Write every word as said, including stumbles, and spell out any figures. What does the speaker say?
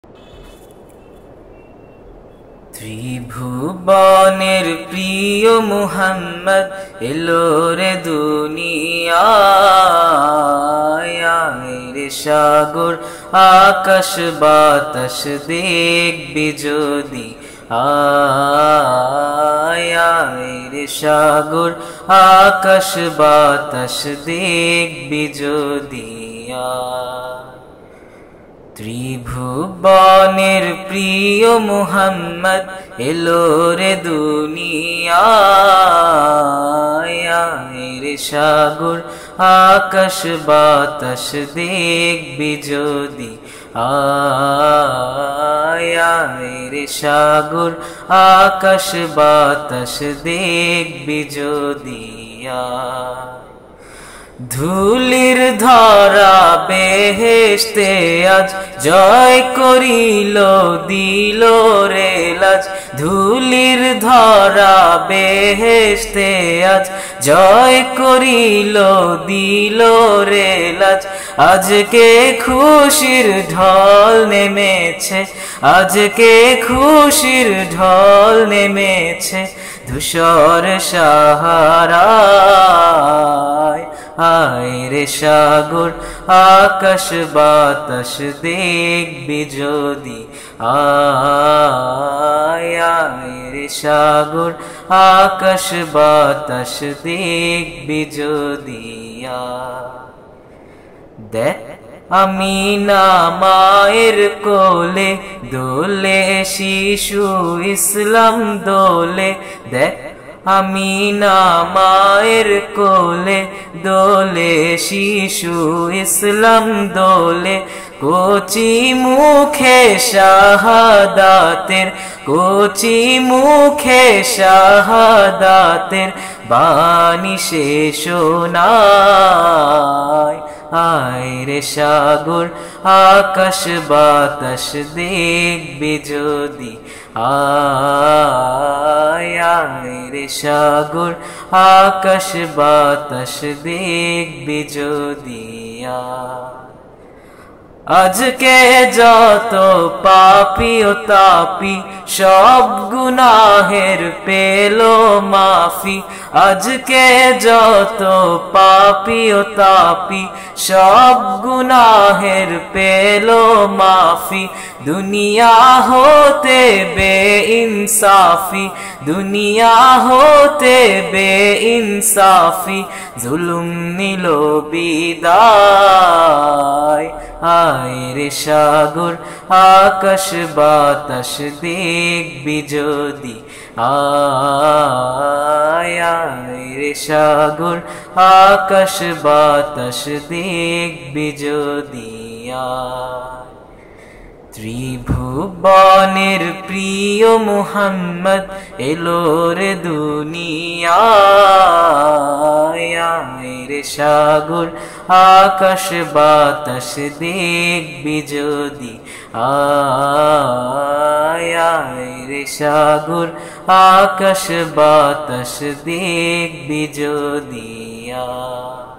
ত্রিভুবনের প্রিয় মুহাম্মদ এলো রে দুনিয়ায় রে সাগর আকাশ বাতাস দেখবি যদি আয় রে সাগর আকাশ বাতাস দেখবি যদি ত্রিভুবনের প্রিয় মুহাম্মদ এলো রে দুনিয়ায় রে সাগর আকাশ বাতাস দেখবি যদি আয় রে সাগর আকাশ বাতাস দেখবি যদি ধুলির ধরা বেহেশতে আজ জয় করিল দিল রে লাজ ধুলির ধরা বেহেশতে আজ জয় করিল দিল রে লাজ আজকে খুশির ঢল নেমেছে আজকে খুশির ঢল নেমেছে ধূসর সাহারায় আয় রে সাগর আকাশ বাতাস দেখবি যদি আয় রে সাগর আকাশ বাতাস দেখবি যদি দেখ আমিনা মায়ের কোলে দোলে শিশু ইসলাম দোলে দেখ আমিনা মায়ের কোলে দোলে শিশু ইসলাম দোলে কোচি মুখে শাহাদাতের কোচি মুখে শাহাদাতের বাণী সে শোনায় আয় রে সাগর আকাশ বাতাস দেখবি যদি আয় রে সাগর আকাশ বাতাস দেখবি যদি আজকে যত পাপী ও তাপী সব গুনাহের পেলো মাফি আজকে যত পাপী ও তাপী সব গুনাহের পেলো মাফি দুনিয়া হতে বেইনসাফি দুনিয়া হতে বেইনসাফি জুলুম নিল বিদায় আয় রে সাগর আকাশ বাতাস দেখবি যদি আয় রে সাগর আকাশ বাতাস দেখবি যদি ত্রিভুবনের প্রিয় মুহাম্মদ এলো রে দুনিয়ায় রে সাগর আকাশ বাতাস দেখবি যদি আয় রে সাগর আকাশ বাতাস দেখবি যদি